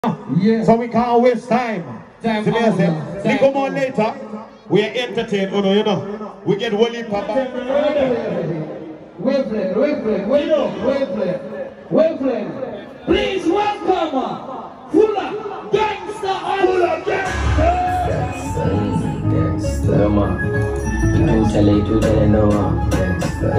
Yeah. So we can't waste time. We come on later. We are entertained, you know. We get Wally Papa. Wavelength. Please welcome Fuller Gangster. Fuller Gangster. Gangster, man. You tell it, no one. Gangster.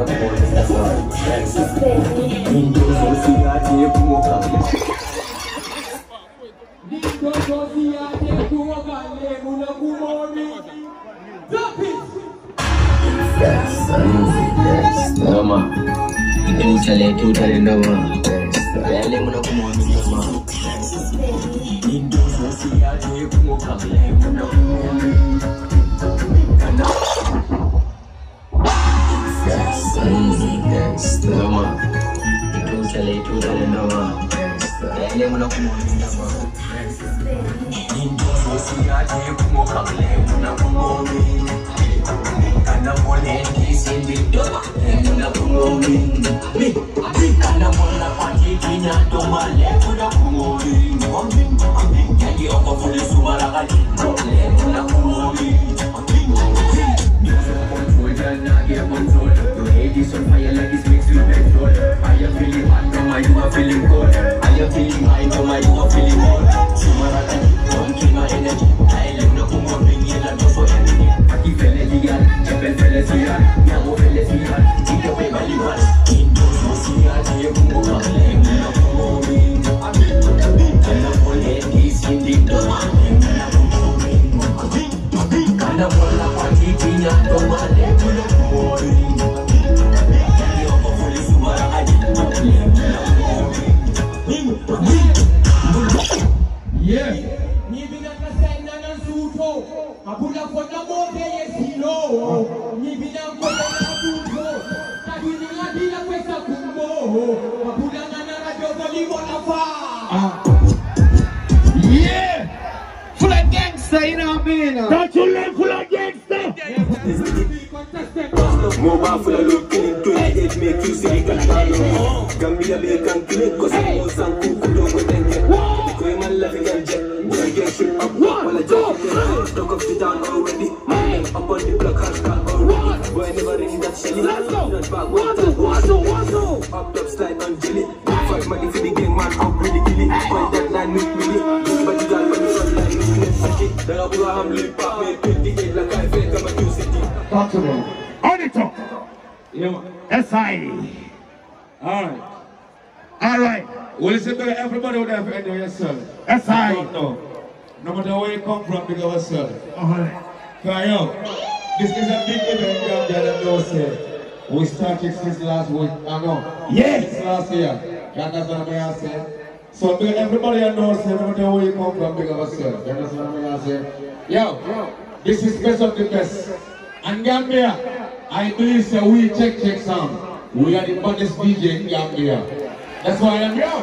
Mobile full of look killing 28 make you see the Gambia bacon click cause I'm more than cook don't go then get Queen man love again jet Boy get shit up while I jump Talk up the down already Up on the block has gone already Boy never ring that shelly Let's go! Up top slide on jelly 5 money for the game man up really kill it Point that line with me But you got when you run like you slip city Then I'll be a hamlet pop me 28 like I fake I'm a new city Talk to me. On it up. Yeah. S.I. Alright. Alright. Well, listen to everybody would have enjoyed yourself. S.I. No matter where you come from, big yourself. Alright. This is a big event down there that knows we started since last week. I know. Yes. Since last year. That's what I'm saying. So everybody knows no matter where you come from, big yourself. That's what I'm saying. Yo, this is best of the best. And Gambia, I believe so we check sound. We are the baddest DJ in Gambia. That's why I'm here.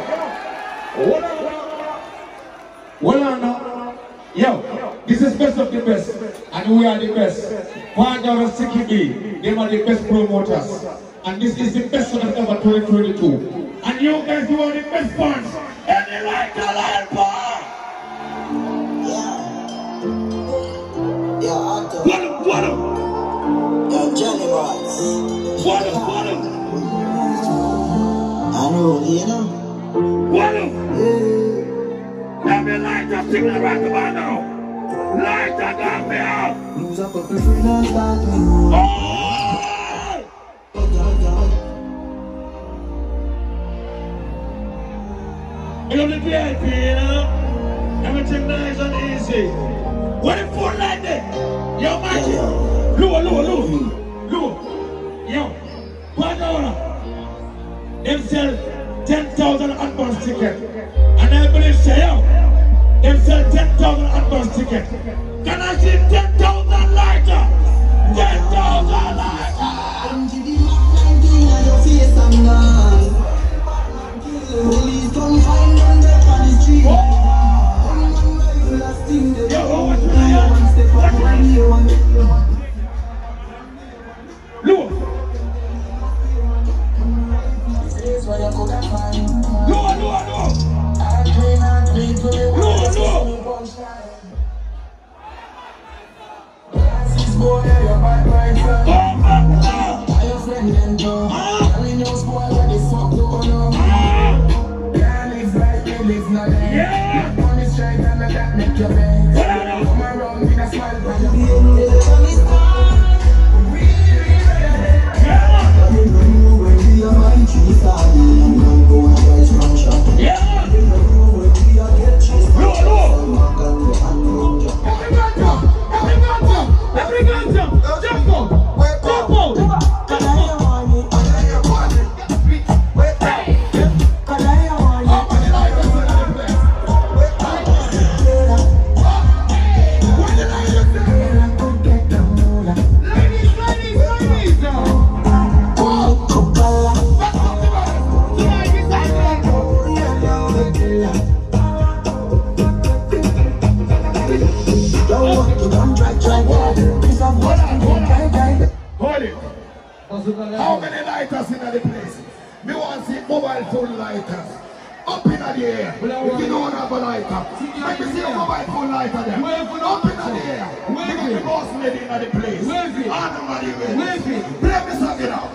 Yo, this is best of the best. And we are the best. Partner of CKB, they are the best promoters. And this is the best of ever 2022. And you guys, you are the best fans. And you like the lion bar. What up? Johnny Boys. What up? I know, you know. What up? Let me light up, sing the rock about now. Light that Gambia. Lose up a free non starting. Oh! You know the VIP, you know? Everything nice and easy. What if for like that? Yo, Mikey. Look. Yo, what now? Them sell 10,000 advance ticket. And I believe say, yo, them sell 10,000 advance ticket. Can I see 10,000 lighter? 10,000 lighter! Police don't find them dead on the street. Yo, what's my name? Look! Look! independent, oh. Telling you boy where the fuck you know. Can't live like you live no day. Yeah. Money straight and the that make your bed. Come around with a smile for your baby. How many lighters in the place? Me want to see mobile phone lighters up in the air. If you don't have a lighter, let me see a mobile phone lighter there. Up in the air. Because the boss lady in the place. Nobody ready. Play me song it out.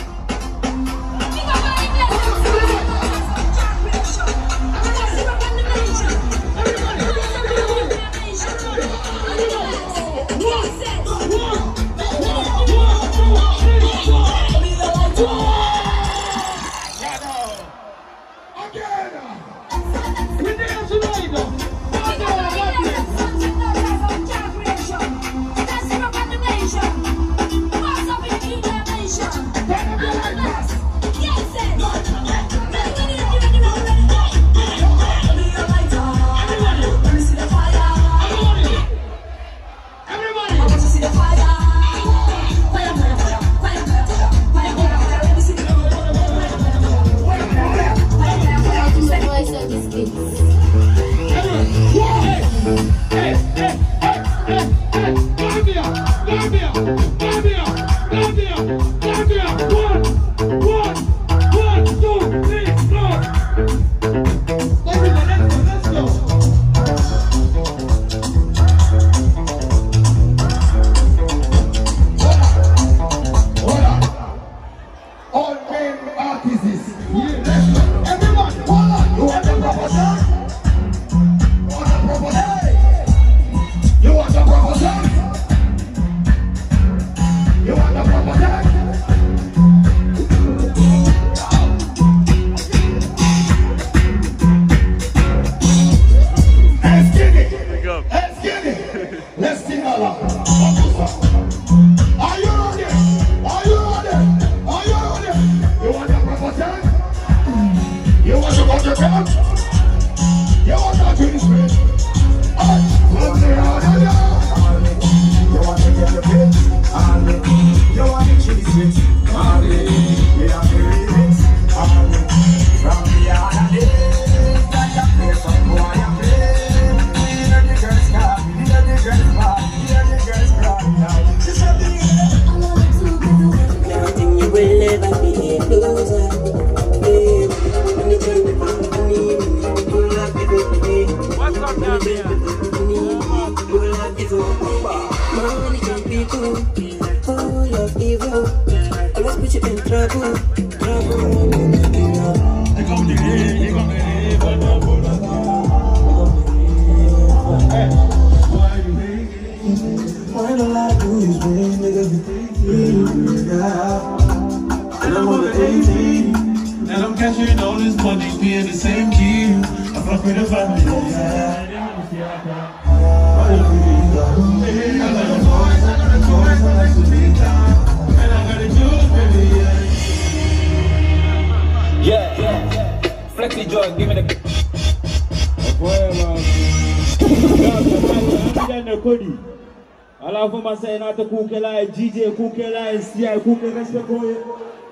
DJ Kukela and CI Kuke respect for you.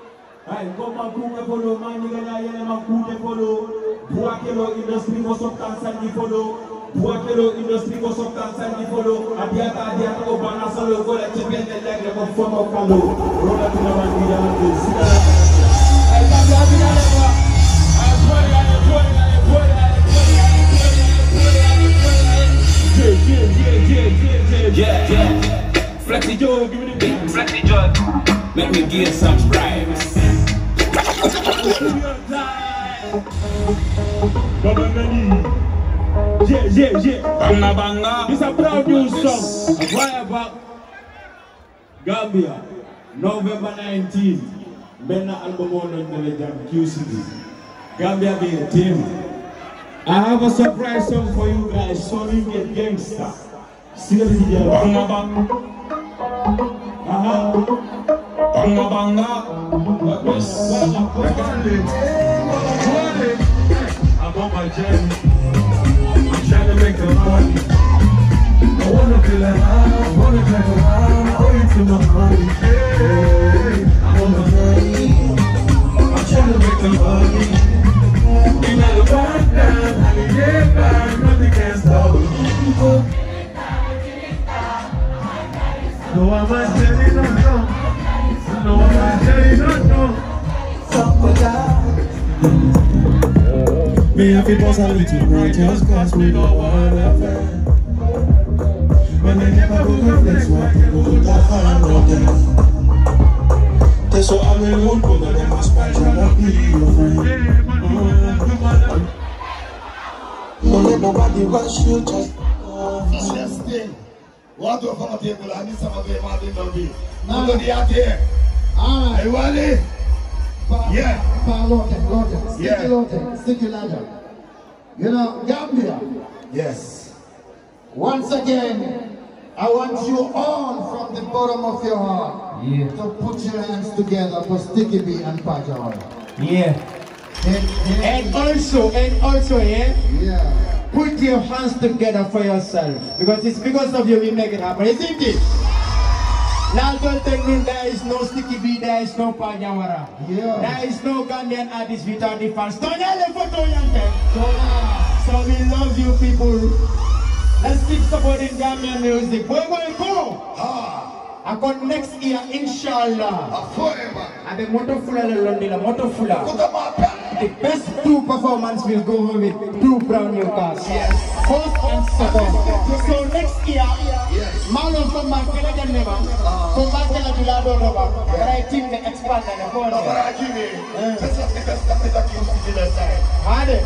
I come and Kuke follow, man, you gonna yell man Kuke follow. Buakelo industry for some Tanzania follow. Buakelo industry for some Tanzania follow. Adiata go banana solo go like champion the leg like a form of Kalo. Roll up to the man, I love you, yeah. Flexi Joe, give me the beat. Flexi Joe, make me get some right. Banga banga. This is a proud news song. A fire back. Gambia, November 19th. Benna album on the jam QCD. Gambia be a team. I have a surprise song for you guys. So you get gangsta. See the video. Banga banga. Banga banga. Yes. I'm on my journey. I'm trying to make the money. I wanna feel alive, I wanna drive around, I owe you to my money. Hey, I'm on my journey. I'm trying to make the money. You never back down, I can get back, nothing can stop me. No, I'm not telling no, no. No, I'm not telling no, no. Me have to boss a little right just cause we don't want to find. When they never go to place where people go to find no them. They so I will won't go to them as much as I be your friend. Don't let nobody rush you just Just thing. What do for the table? I need some of them out in the way. Nobody out here. Alright. Hey, Wally. Yeah. Sticky ladder. You know, Gambia. Yes. Once again, I want you all from the bottom of your heart to put your hands together for Sticky B and Pajawara. Yeah. And also, yeah, put your hands together for yourself. Because it's because of you we make it happen, isn't it? Now don't tell me there is no Sticky B, there is no Pajawara. Yeah. There is no Gambian artist without the fans. So we love you people. Let's keep supporting Gambian music. Boy, go! I got next year, inshallah. Forever. And the Motofula Londila, Motofula. The best two performance will go home with two brand new cars. Yes. First and second. So next year, Malo from Markela Janeva, from Markela Julado Roba, but I think they expand and the phone. This is the best of the King to the side. Hade.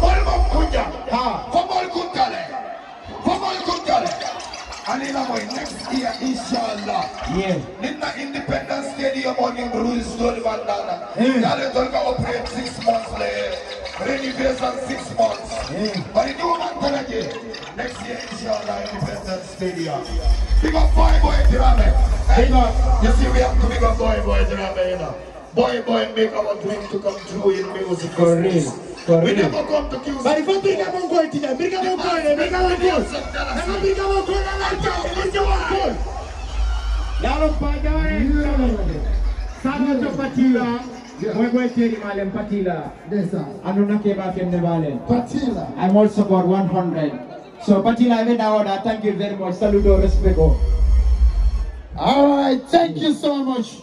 And in our next year, inshallah, in the Independence Stadium on the Bruce Story Bandana, Yale operate 6 months later, renovation 6 months. But in New next year, inshallah, Independence Stadium. Big up boy drama. You see, we have to big up boy drama, you know. Boy, make our dream to come true in music. For real. We never come to QC. But if you bring up on goal today, bring up on goal, bring up on goal. Never bring up on goal, bring up on goal. Now, Pajawara, Sabato Patila, we're going to tell him Patila. I don't know about him, Patila. I'm also got 100. So, Patila, I made our order. Thank you very much. Saludo, respeto. All right, thank you so much.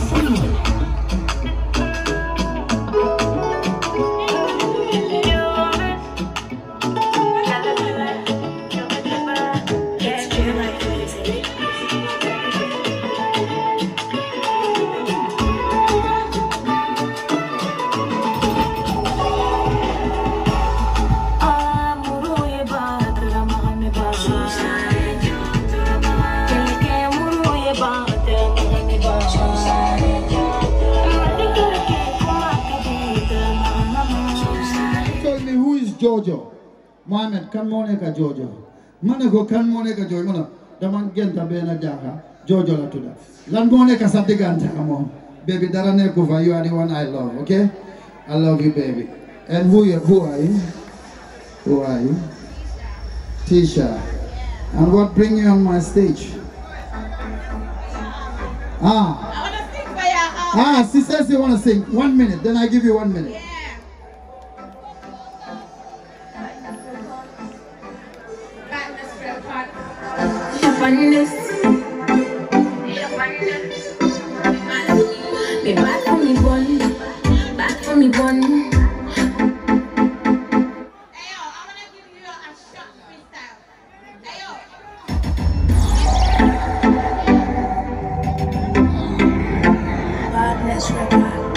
Jojo, Mohammed, kan moneka Jojo. Mana go kan moneka Jojo, mana daman genta bena jaka, Jojo la tuda. Lan moneka satiganta kamo. Baby, darane kuva, you are the one I love, okay? I love you, baby. And who are you? Who are you? Tisha. And what bring you on my stage? I want to sing for you. She says you want to sing. 1 minute, then I give you 1 minute. Yeah. Me back for me bun, back for me bun. Hey yo, I wanna give you a shot freestyle. Hey yo. Badness record.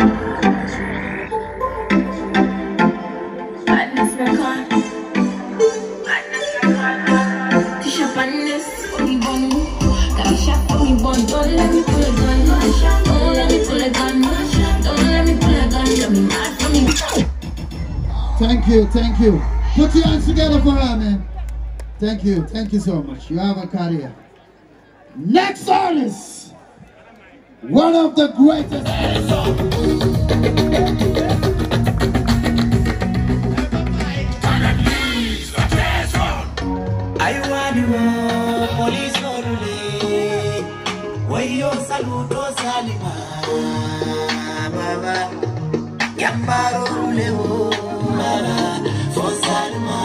Badness record. Badness record. Tisha Pandes, for me bun. Got me shot for me bun. Don't let me pull a gun. Don't let me pull a gun. Don't let me pull a gun. Got me mad for me. Thank you, thank you. Put your hands together for her, man. Thank you so much. You have a career. Next artist, one of the greatest. I want you, police orule. Wayo saluto salima, baba. Yambaro rule o, for salima.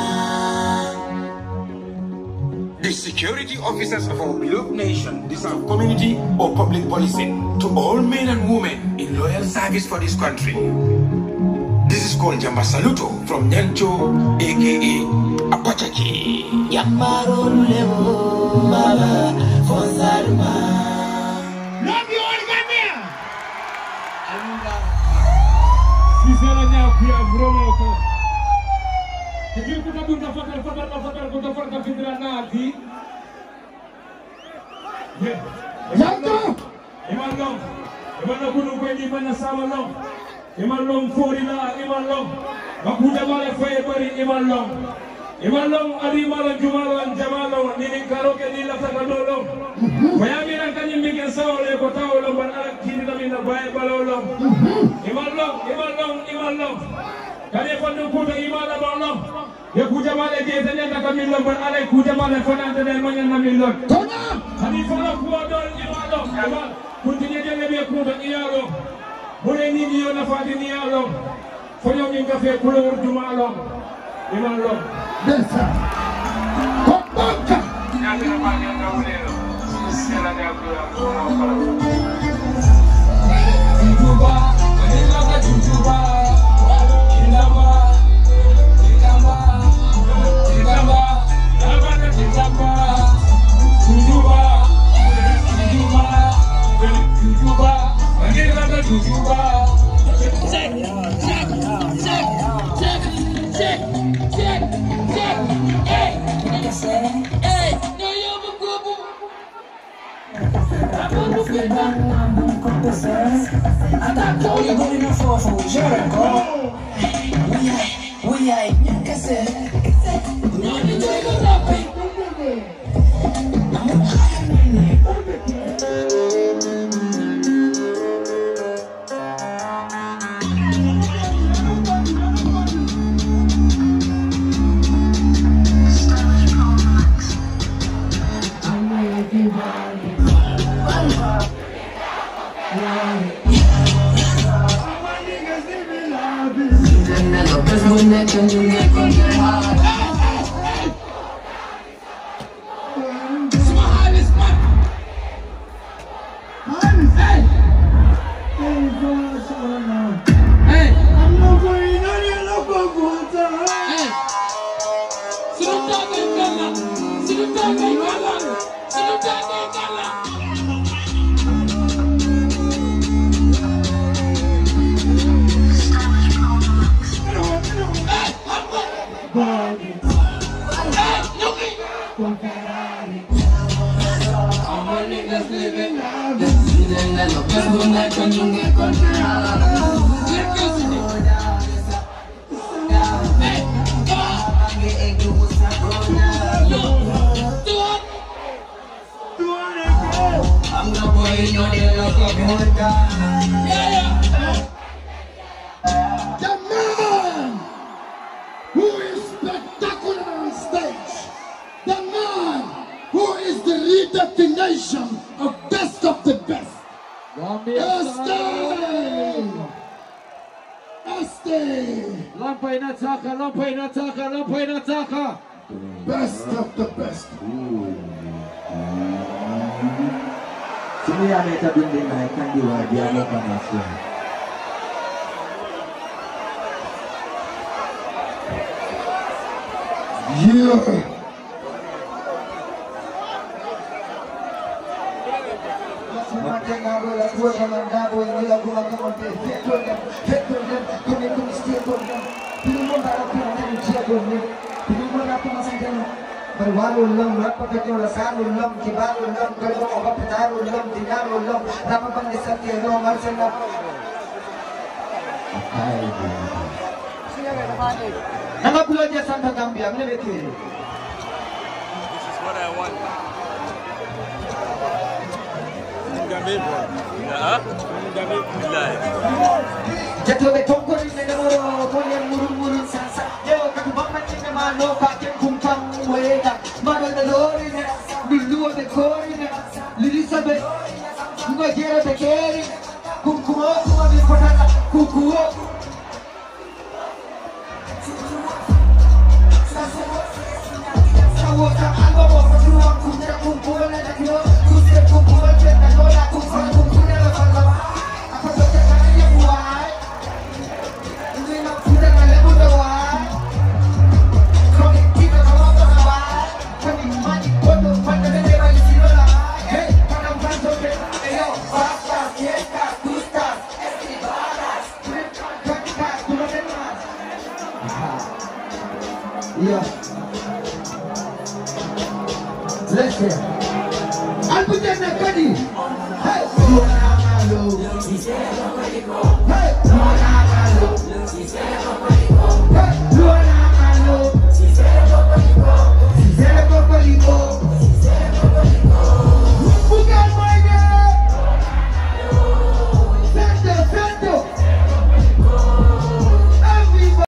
The security officers of our beloved nation deserve community or public policing to all men and women in loyal service for this country. This is called Jamba Saluto from Nyancho, aka Apachaki. Yambaro Leo, Baba, for Salma. Love you all, Gambia! Sisela now, Pia Bromoko. If you put a good fakar fidra nati. Iman kunu kwenye mana sama long. Iman long forina, iman long. Bakuda male faye bari iman long. Iman long adi mala jumala jamalo nini karoke ni la sakadolo. Mayami na kanyi mige sawa le kotao lo ban ala kini na mina bae balolo. Iman long. Kani pandu kuda iman long. Ya kuja male jeza nyanda kamilo ban ala kuja male fanante del manya na milo. Kani fala kuwa dol iman long. Kuntinya jele biya kuda iyalo. Mune ni niyo na fadi niyalo. Fonyo minga fe kulur jumalo. Iman long. Desa. Kombanka. Best of the best. Sini ada cabin dinaikkan di wajah panas. Yeah. Perwarulam, Rapakatulam, Kibarulam, Kalopatarulam, Dinarulam, Rapapandisatiano, Marcela. Nakapulo dyan Santa Gambia, I'm never kidding. This is what I want. Jatuh betul kau ni negara kau yang murung sansa. Yo kakubang macam ni malo pakai kumpang weda. Maral dalori ni dulu ada kori ni lirisa be. Bunga jera bekeri. Kukuo kuwa ni kotana kukuo. Sawota alo berdua kumpul kumpul ada kilo. Kusir kumpul kita dola kumpul kumpul ada pada. Apa betul kan yang buat? Ini nak kita nak lebih doa. Kau kita kalau doa, kami mati kotor pada negara ini lah. Hey, pada bantu kita, ayo, basta, kita, dusta, estibaras, kita, tuh dengar. Iya. Let's hear. Alpu jangan kadi. Hey, hey,